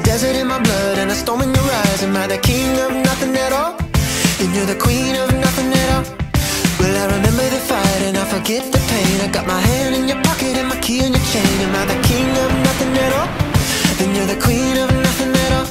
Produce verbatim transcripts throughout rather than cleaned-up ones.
desert in my blood and a storm in your eyes. Am I the king of nothing at all? Then you're the queen of nothing at all. Well, I remember the fight and I forget the pain. I got my hand in your pocket and my key in your chain. Am I the king of nothing at all? Then you're the queen of nothing at all.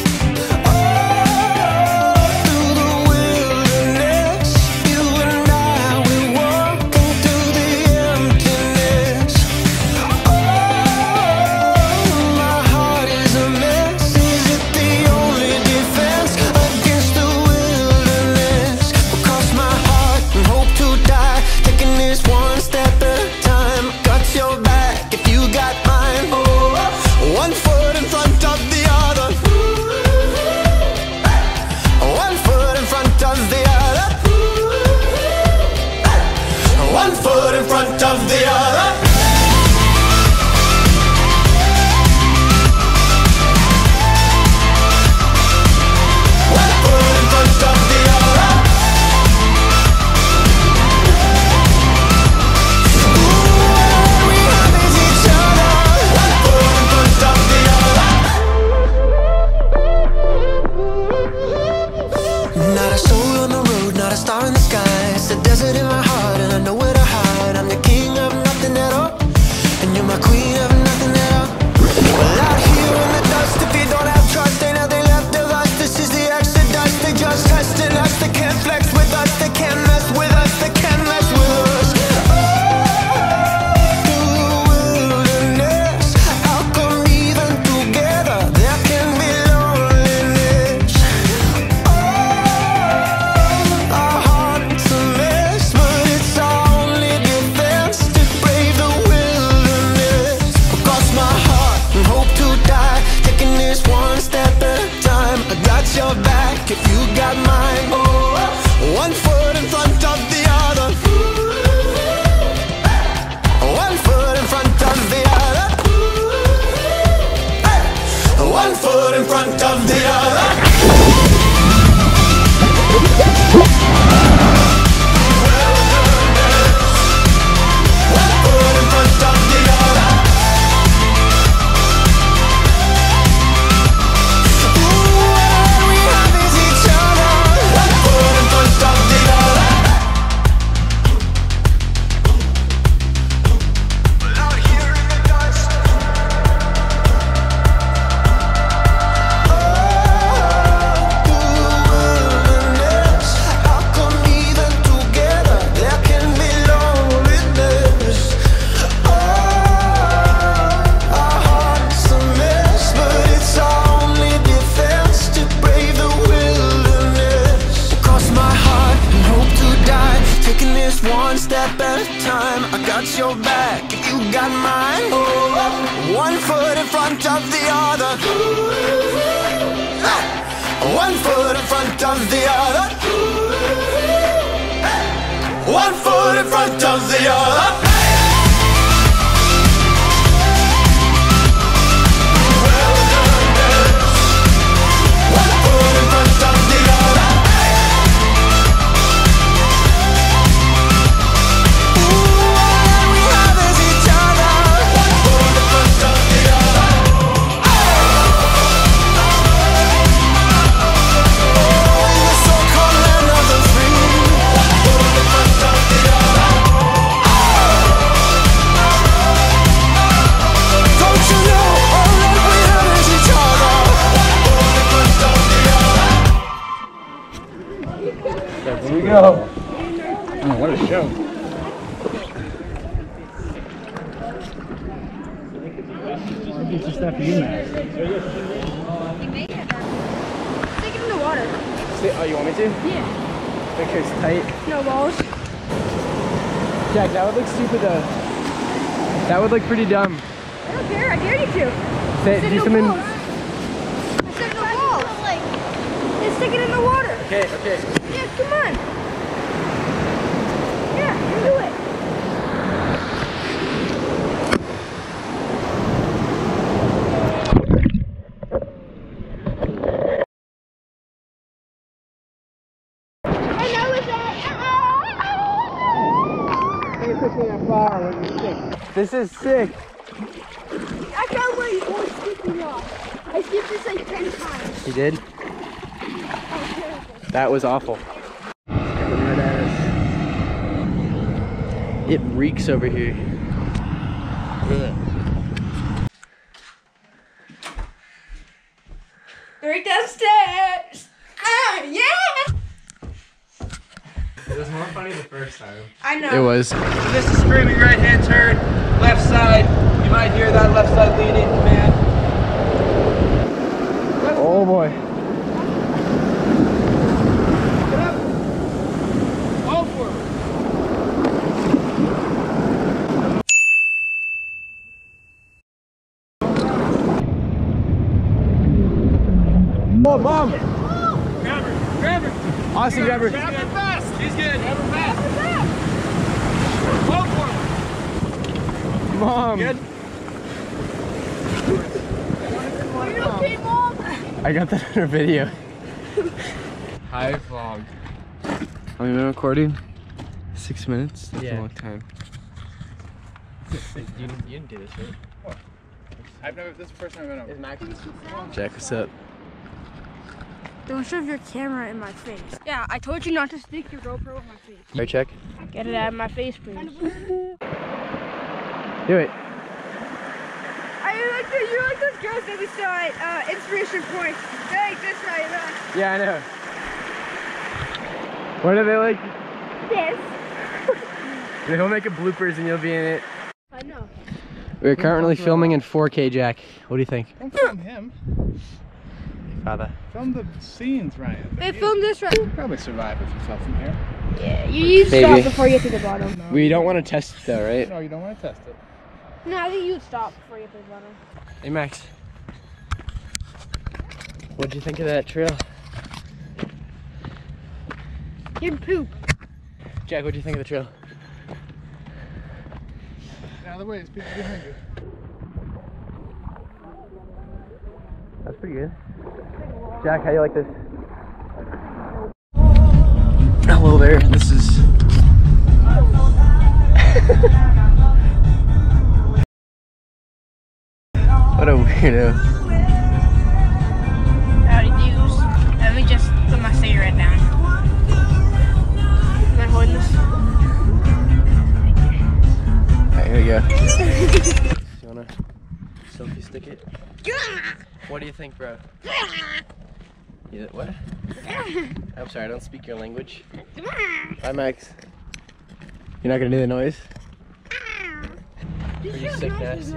Your back, you got mine. One foot in front of the other. One foot in front of the other. One foot in front of the other. Here we go. Oh, what a show. It's just after you, man. Stick it in the water. Oh, you want me to? Yeah. Make sure it's tight. No balls. Jack, that would look stupid though. That would look pretty dumb. I don't care. I dare you to. Say, do no something. balls. I said no balls. Like, then stick it in the water. Okay, okay. Yeah, come on. Yeah, do it. I know it's that. This is sick. I can't wait. It's sticking off. I skipped this like ten times. You did? Oh, terrible. That was awful. It reeks over here. Ugh. Right downstairs. Ah, yeah. It was more funny the first time. I know. It was. So this is screaming right hand turn, left side. You might hear that left side lead in command. Oh boy. Get up. All forward. Oh, mom! Grab her, grab her. Austin, grab her. Grab her fast. She's good. Grab her fast. Hold forward. Mom! Good. Are you okay, Mom? I got that on a video. Hi, vlog. Have we been recording? Six minutes? That's Yeah. a long time. You didn't, you didn't do this, right? What? I've never, this is the first time I've been over. Max? Jack, what's up? Don't shove your camera in my face. Yeah, I told you not to stick your GoPro in my face. Right, check. Get it out of my face, please. Do it. I like the, you're like those girls that we saw at uh, Inspiration Point. They're like this right now. Yeah, I know. What are they like? This. They'll make a bloopers and you'll be in it. I know. We're currently filming in four K, Jack. What do you think? Don't film him. Father. Film the scenes, Ryan. They filmed this right. You'll probably survive if you fell from here. Yeah, you need to Maybe. stop before you get to the bottom. No, We don't want to test it though, right? No, you don't want to test it. No, I think you'd stop before you get to the bottom. Hey, Max. What'd you think of that trail? You'd poop. Jack, what'd you think of the trail? Get out of the way, there's people behind you. That's pretty good. Jack, how do you like this? Hello there, this is... What a weirdo. Howdy doos. Let me just put my cigarette down. Am I holding this? Alright, here we go. You wanna selfie stick it? What do you think, bro? Yeah, what? I'm sorry, I don't speak your language. Bye, Max. You're not gonna do the noise? Pretty sick, nasty.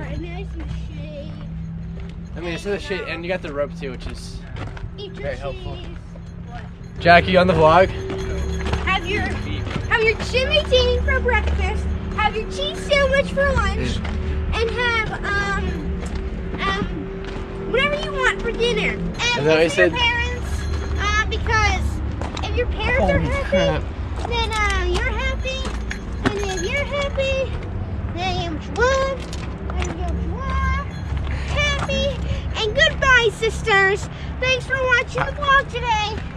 I mean, it's in the shade, and you got the rope too, which is very helpful. Jackie, on the vlog? Have your have your chimney tea for breakfast. Have your cheese sandwich for lunch, and have um um whatever you want for dinner. And Is that what you if your said? parents, uh, because if your parents are Holy happy, crap. then uh, you're happy, and if you're happy, then you're one, and you're one, happy, and goodbye, sisters. Thanks for watching the vlog today.